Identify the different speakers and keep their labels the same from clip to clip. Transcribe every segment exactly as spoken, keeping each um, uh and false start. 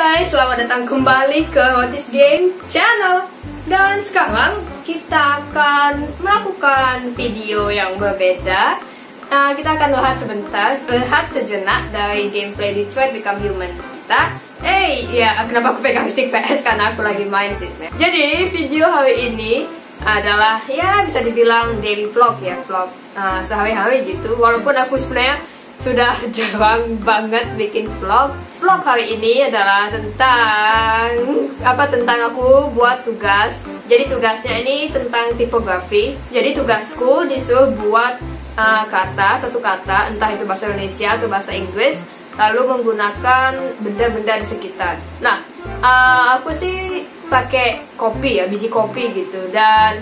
Speaker 1: guys, selamat datang kembali ke Rotti's Game Channel. Dan sekarang kita akan melakukan video yang berbeda. uh, Kita akan lihat sebentar, lihat sejenak dari gameplay Detroit Become Human kita. Eh, hey, ya kenapa aku pegang stick P S? Karena aku lagi main sih sebenarnya. Jadi video hari ini adalah ya bisa dibilang daily vlog ya, vlog uh, sehari-hari gitu. Walaupun aku sebenarnya sudah jarang banget bikin vlog. Vlog hari ini adalah tentang apa? Tentang aku buat tugas. Jadi tugasnya ini tentang tipografi. Jadi tugasku disuruh buat uh, kata, satu kata, entah itu bahasa Indonesia atau bahasa Inggris, lalu menggunakan benda-benda di sekitar. Nah, uh, aku sih pakai kopi ya, biji kopi gitu. Dan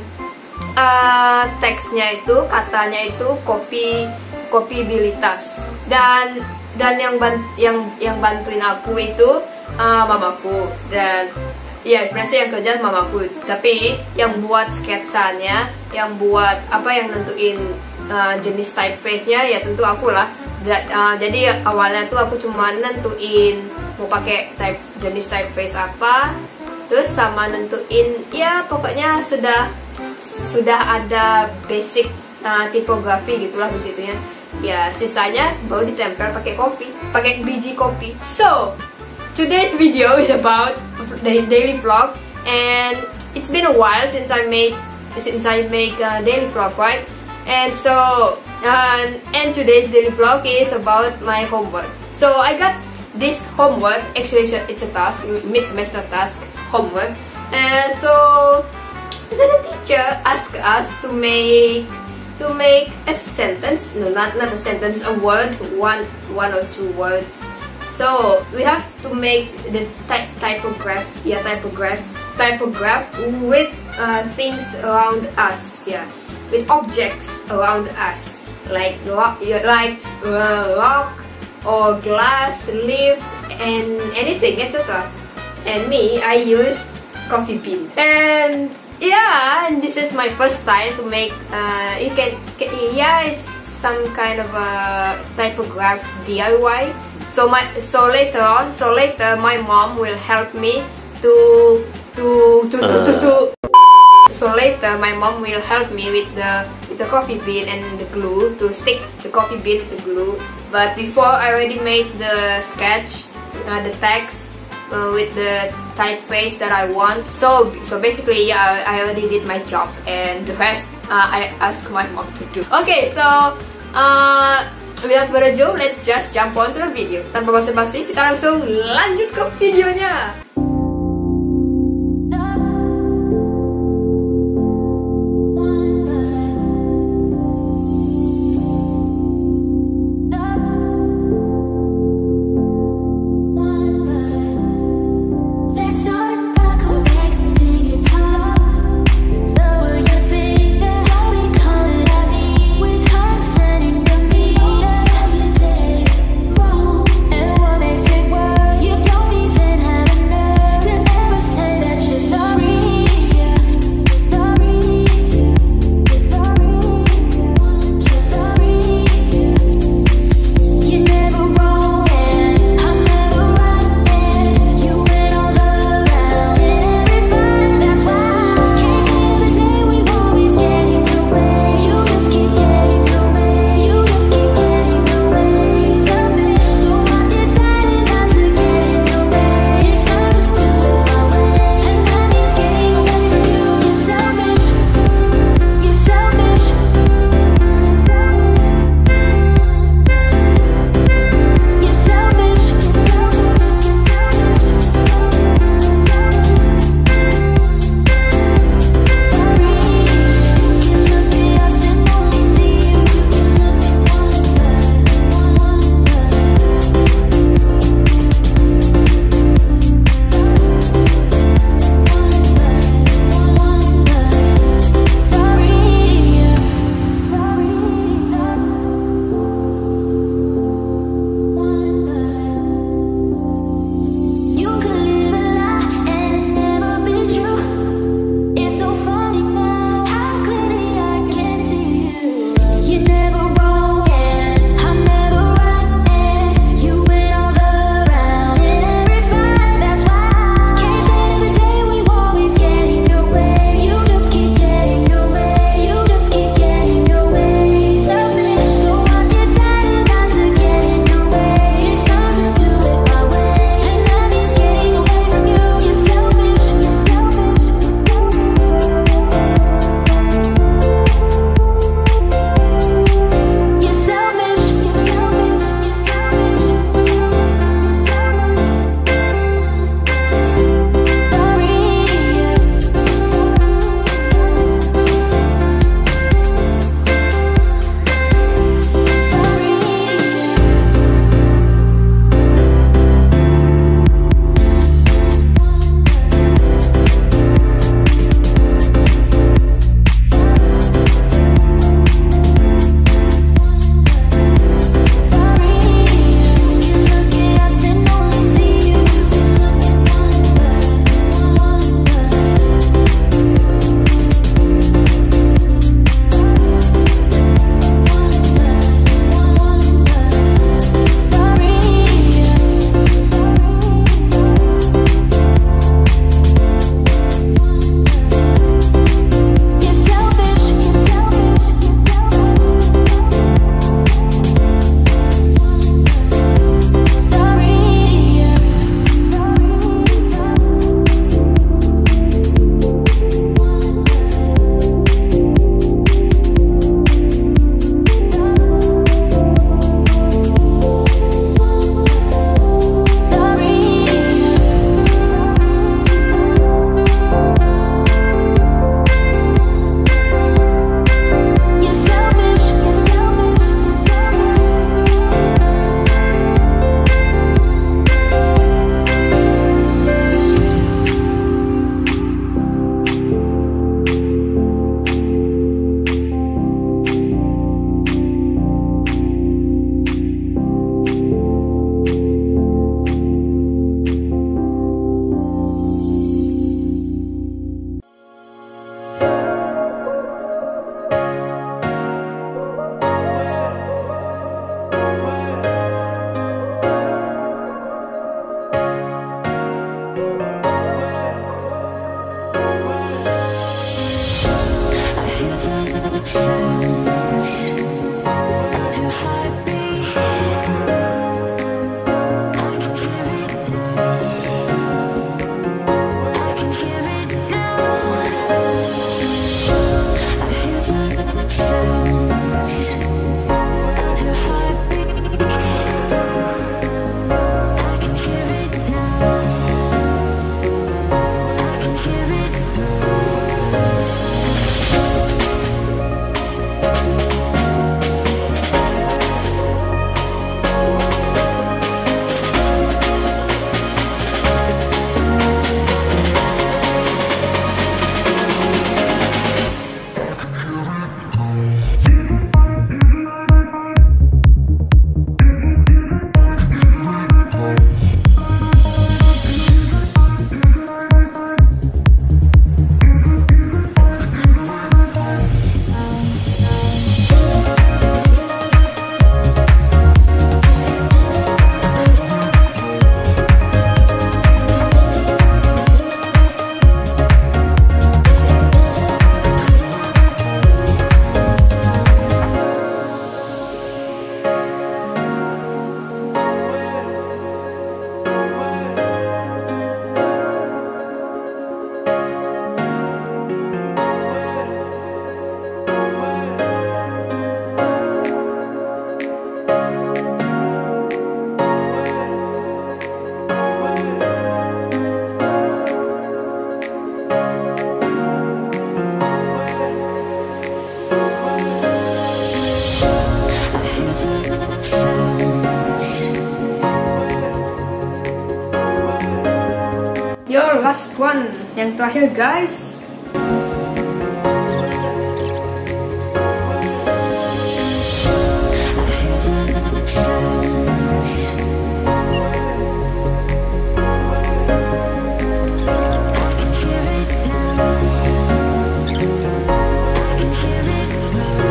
Speaker 1: uh, teksnya itu, katanya itu kopi kopibilitas. Dan dan yang ban, yang yang bantuin aku itu uh, mamaku. Dan ya sebenarnya sih yang kerja mamaku, tapi yang buat sketsanya, yang buat apa, yang nentuin uh, jenis typeface-nya ya tentu aku lah. Da, uh, jadi awalnya tuh aku cuma nentuin mau pakai type jenis typeface apa, terus sama nentuin ya pokoknya sudah sudah ada basic uh, tipografi gitulah di situnya. Ya, sisanya baru ditempel pakai kopi, pakai biji kopi. So, today's video is about the daily vlog, and it's been a while since I made since I make a daily vlog, right? And so, uh, and today's daily vlog is about my homework. So I got this homework. Actually, it's a task, mid-semester task homework. And so, so the teacher asked us to make. To make a sentence, no, not not a sentence, a word, one one or two words. So we have to make the ty typograph, yeah, typograph, typograph with uh, things around us, yeah, with objects around us, like rock, like uh, rock or glass, leaves, and anything, et cetera. And me, I use coffee bean. And yeah, and this is my first time to make, uh, you can, can, yeah, it's some kind of a typograph D I Y. So my, so later on, so later my mom will help me to, to, to, to, to, to. So later my mom will help me with the, with the coffee bean and the glue to stick the coffee bean to the glue. But before I already made the sketch, uh, the text, Uh, with the typeface that I want. So so basically, yeah, I already did my job, and the rest uh, I asked my mom to do. Okay, so uh, without further ado, let's just jump on to the video. Tanpa basa-basi, kita langsung lanjut ke videonya.
Speaker 2: What makes it work? You slowly
Speaker 1: last one, yang terakhir guys.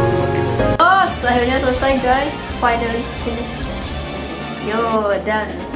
Speaker 1: Oh, akhirnya selesai guys, finally finish. Yo, done.